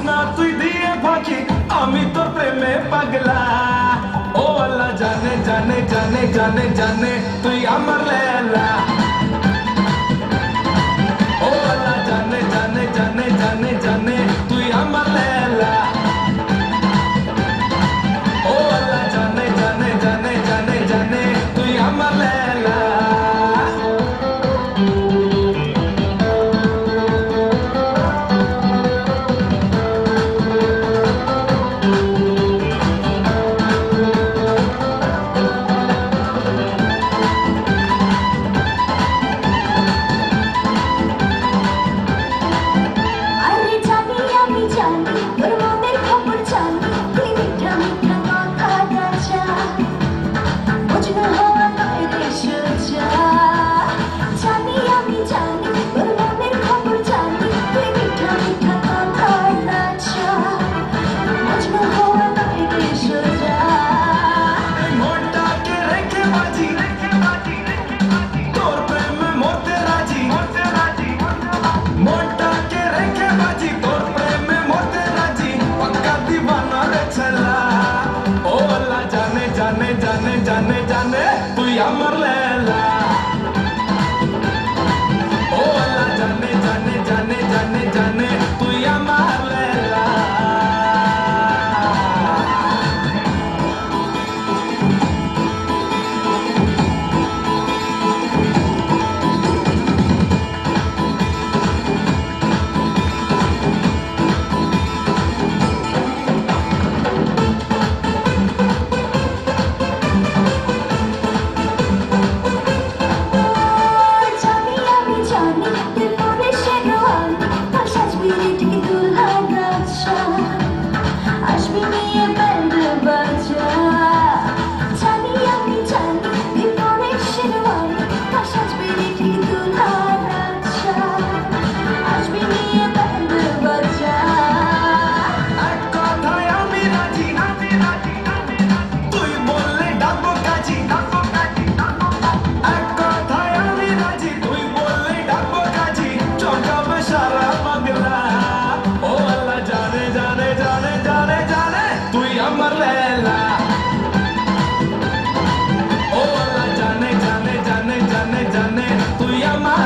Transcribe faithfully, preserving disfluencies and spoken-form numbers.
না তুই দিয়ে ফাঁকি, আমি তোর প্রেমে পাগলা। ও আল্লাহ জানে জানে জানে জানে জানে তুই আমার লেলা। ও আল্লাহ জানে জানে জানে জানে জানে তুই আমার লেলা। ও আল্লাহ জানে জানে জানে জানে জানে তুই আমার লেলা। জানে জানে জানে জানে তুই আমার লেলা। ও আল্লাহ জানে জানে জানে জানে জানে তুই আমার লেলা। আমার লেলা। ও আল্লাহ জানে জানে জানে জানে জানে তুই আমার